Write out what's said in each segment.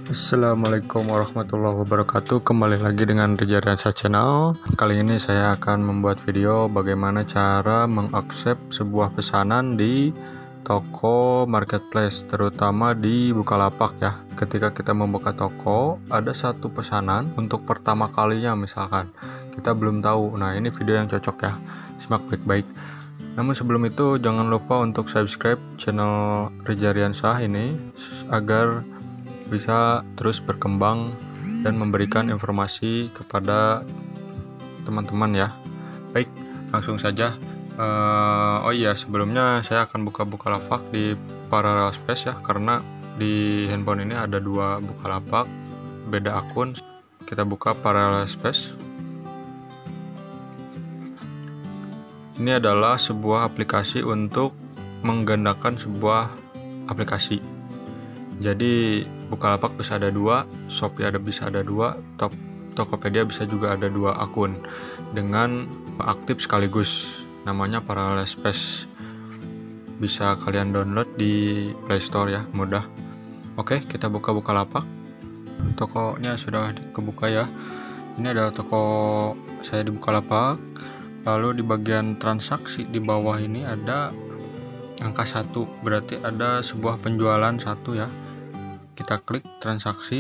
Assalamualaikum warahmatullahi wabarakatuh. Kembali lagi dengan Rizariansyah Channel. Kali ini saya akan membuat video bagaimana cara mengakses sebuah pesanan di toko marketplace, terutama di Bukalapak ya. Ketika kita membuka toko, ada satu pesanan untuk pertama kalinya misalkan. Kita belum tahu. Nah, ini video yang cocok ya. Simak baik-baik. Namun sebelum itu jangan lupa untuk subscribe channel Rizariansyah ini agar bisa terus berkembang dan memberikan informasi kepada teman-teman ya. Baik, langsung saja. Oh iya, sebelumnya saya akan buka Bukalapak di Parallel Space ya, karena di handphone ini ada dua Bukalapak, beda akun. Kita buka Parallel Space. Ini adalah sebuah aplikasi untuk menggandakan sebuah aplikasi. Jadi Bukalapak bisa ada dua, Shopee bisa ada dua, Tokopedia bisa juga ada dua akun dengan aktif sekaligus. Namanya Parallel Space. Bisa kalian download di Play Store ya, mudah. Oke, kita buka Bukalapak. Tokonya sudah kebuka ya. Ini adalah toko saya di Bukalapak. Lalu di bagian transaksi di bawah ini ada angka 1, berarti ada sebuah penjualan 1 ya. Kita klik transaksi.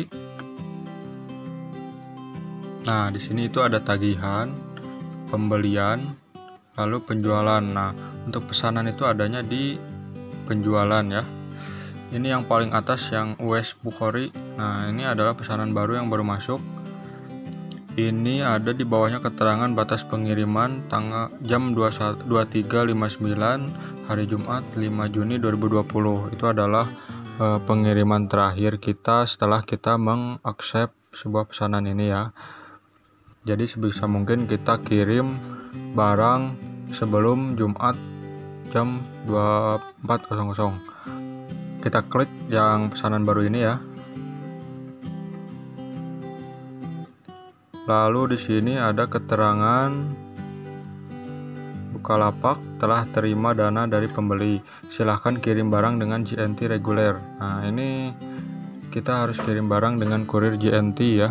Nah, di sini itu ada tagihan, pembelian, lalu penjualan. Nah, untuk pesanan itu adanya di penjualan ya. Ini yang paling atas yang US Bukhari. Nah, ini adalah pesanan baru yang baru masuk. Ini ada di bawahnya keterangan batas pengiriman tanggal jam 23.59 hari Jumat 5 Juni 2020. Itu adalah pengiriman terakhir kita setelah kita mengakses sebuah pesanan ini ya. Jadi sebisa mungkin kita kirim barang sebelum Jumat jam 24.00. Kita klik yang pesanan baru ini ya. Lalu di sini ada keterangan Bukalapak telah terima dana dari pembeli. Silahkan kirim barang dengan JNT reguler. Nah, ini kita harus kirim barang dengan kurir JNT ya.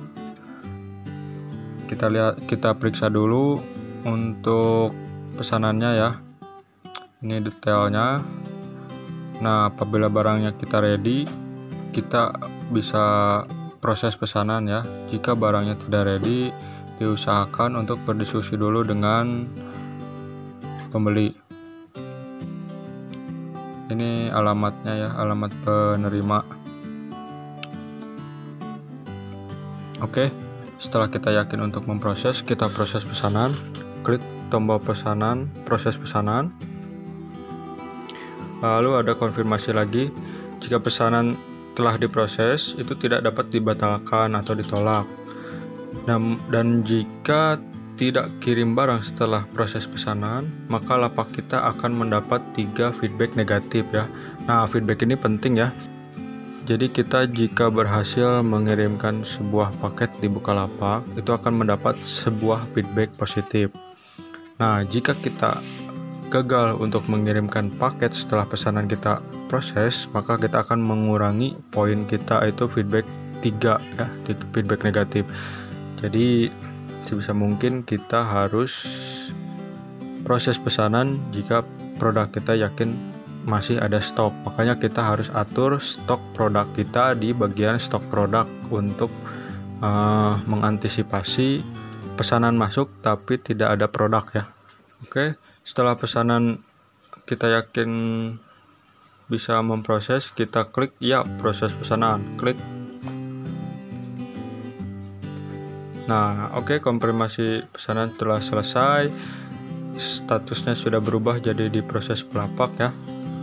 Kita periksa dulu untuk pesanannya ya. Ini detailnya. Nah, apabila barangnya kita ready, kita bisa proses pesanan ya. Jika barangnya tidak ready, diusahakan untuk berdiskusi dulu dengan pembeli. Ini alamatnya ya, alamat penerima. Oke, setelah kita yakin untuk memproses, kita proses pesanan. Klik tombol pesanan, proses pesanan. Lalu ada konfirmasi lagi. Jika pesanan telah diproses, itu tidak dapat dibatalkan atau ditolak. Dan jika tidak kirim barang setelah proses pesanan, maka lapak kita akan mendapat 3 feedback negatif ya. Nah, feedback ini penting ya. Jadi kita jika berhasil mengirimkan sebuah paket di Bukalapak, itu akan mendapat sebuah feedback positif. Nah, jika kita gagal untuk mengirimkan paket setelah pesanan kita proses, maka kita akan mengurangi poin kita, itu feedback 3 ya, feedback negatif. Jadi sebisa mungkin kita harus proses pesanan jika produk kita yakin masih ada stok. Makanya kita harus atur stok produk kita di bagian stok produk untuk mengantisipasi pesanan masuk tapi tidak ada produk ya. Oke, setelah pesanan kita yakin bisa memproses, kita klik ya proses pesanan, klik. Nah, oke, konfirmasi pesanan telah selesai. Statusnya sudah berubah jadi diproses Bukalapak ya.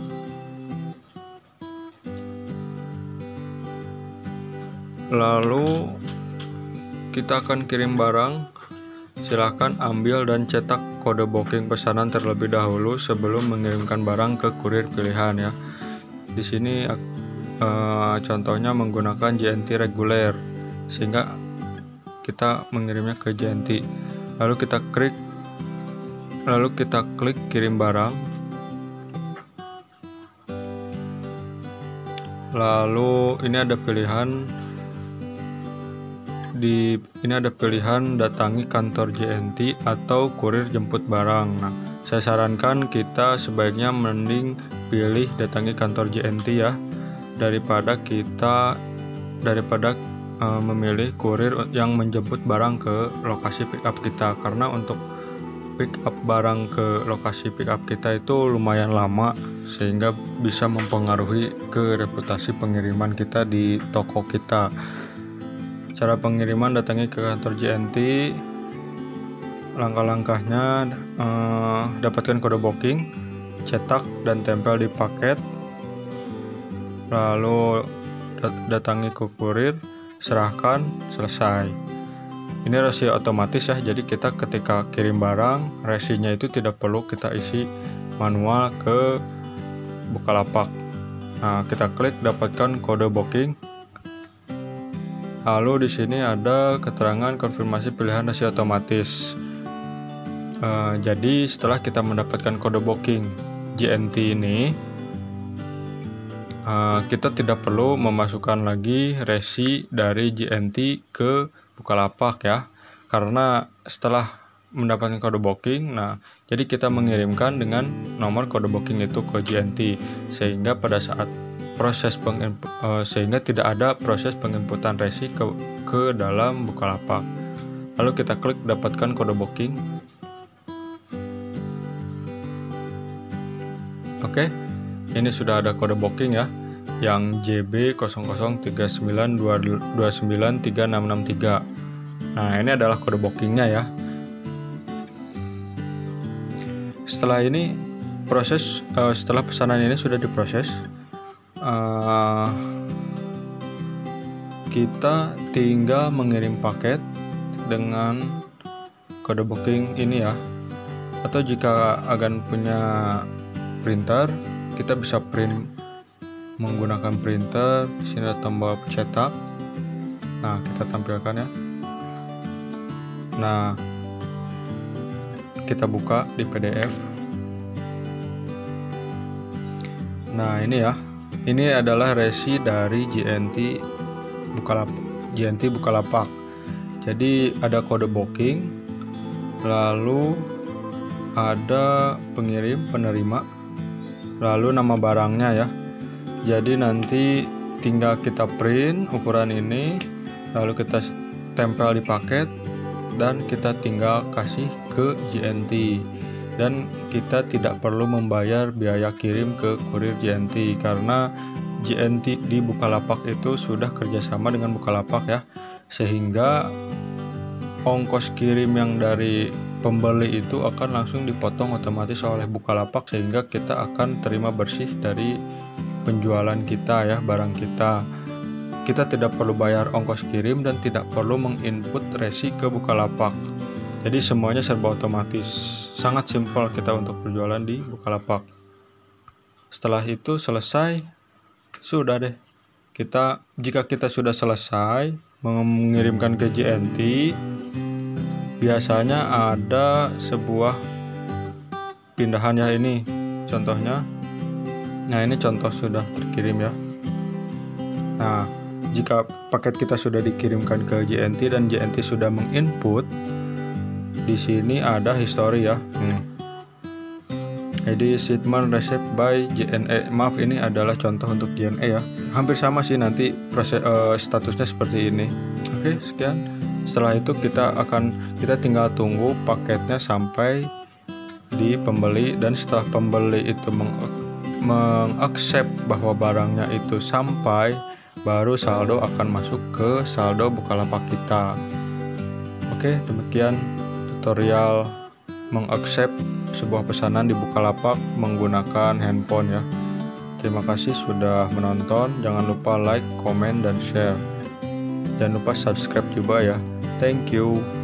Lalu kita akan kirim barang. Silahkan ambil dan cetak kode booking pesanan terlebih dahulu sebelum mengirimkan barang ke kurir pilihan ya. Di sini contohnya menggunakan JNT reguler, sehingga kita mengirimnya ke JNT. Lalu kita klik kirim barang. Lalu ini ada pilihan datangi kantor JNT atau kurir jemput barang. Nah, saya sarankan kita sebaiknya mending pilih datangi kantor JNT ya, daripada memilih kurir yang menjemput barang ke lokasi pick up kita, karena untuk pick up barang ke lokasi pick up kita itu lumayan lama, sehingga bisa mempengaruhi ke reputasi pengiriman kita di toko kita. Cara pengiriman, datangi ke kantor JNT. Langkah-langkahnya, dapatkan kode booking, cetak dan tempel di paket, lalu datangi ke kurir, serahkan, selesai. Ini resi otomatis ya, jadi kita ketika kirim barang, resinya itu tidak perlu kita isi manual ke Bukalapak. Nah, kita klik dapatkan kode booking. Lalu di sini ada keterangan konfirmasi pilihan resi otomatis. Jadi setelah kita mendapatkan kode booking JNT ini, kita tidak perlu memasukkan lagi resi dari JNT ke Bukalapak ya, karena setelah mendapatkan kode booking, nah jadi kita mengirimkan dengan nomor kode booking itu ke JNT, sehingga pada saat sehingga tidak ada proses penginputan resi ke dalam Bukalapak. Lalu kita klik dapatkan kode booking. Oke, ini sudah ada kode booking ya, yang JB0039293663. Nah, ini adalah kode bookingnya ya. Setelah ini setelah pesanan ini sudah diproses, kita tinggal mengirim paket dengan kode booking ini ya. Atau jika agan punya printer, kita bisa print menggunakan printer. Di sini ada tombol cetak. Nah, kita tampilkan ya. Nah, kita buka di PDF. Nah, ini ya. Ini adalah resi dari JNT Bukalapak. Jadi ada kode booking, lalu ada pengirim, penerima, lalu nama barangnya ya. Jadi nanti tinggal kita print ukuran ini, lalu kita tempel di paket, dan kita tinggal kasih ke JNT. Dan kita tidak perlu membayar biaya kirim ke kurir JNT, karena JNT di Bukalapak itu sudah kerjasama dengan Bukalapak ya, sehingga ongkos kirim yang dari pembeli itu akan langsung dipotong otomatis oleh Bukalapak, sehingga kita akan terima bersih dari penjualan kita ya, barang kita. Kita tidak perlu bayar ongkos kirim dan tidak perlu menginput resi ke Bukalapak. Jadi semuanya serba otomatis. Sangat simpel kita untuk berjualan di Bukalapak. Setelah itu selesai, sudah deh. Jika kita sudah selesai mengirimkan ke JNT, biasanya ada sebuah pindahan ya, ini contohnya. Nah, ini contoh sudah terkirim ya. Nah, jika paket kita sudah dikirimkan ke JNT dan JNT sudah menginput, di sini ada history ya. ID shipment received by JNE. Maaf, ini adalah contoh untuk JNE ya. Hampir sama sih nanti proses statusnya seperti ini. Oke, sekian. Setelah itu kita tinggal tunggu paketnya sampai di pembeli, dan setelah pembeli itu mengaccept bahwa barangnya itu sampai, baru saldo akan masuk ke saldo Bukalapak kita. Oke, demikian tutorial mengaccept sebuah pesanan di Bukalapak menggunakan handphone ya. Terima kasih sudah menonton. Jangan lupa like, komen, dan share. Jangan lupa subscribe juga ya. Thank you.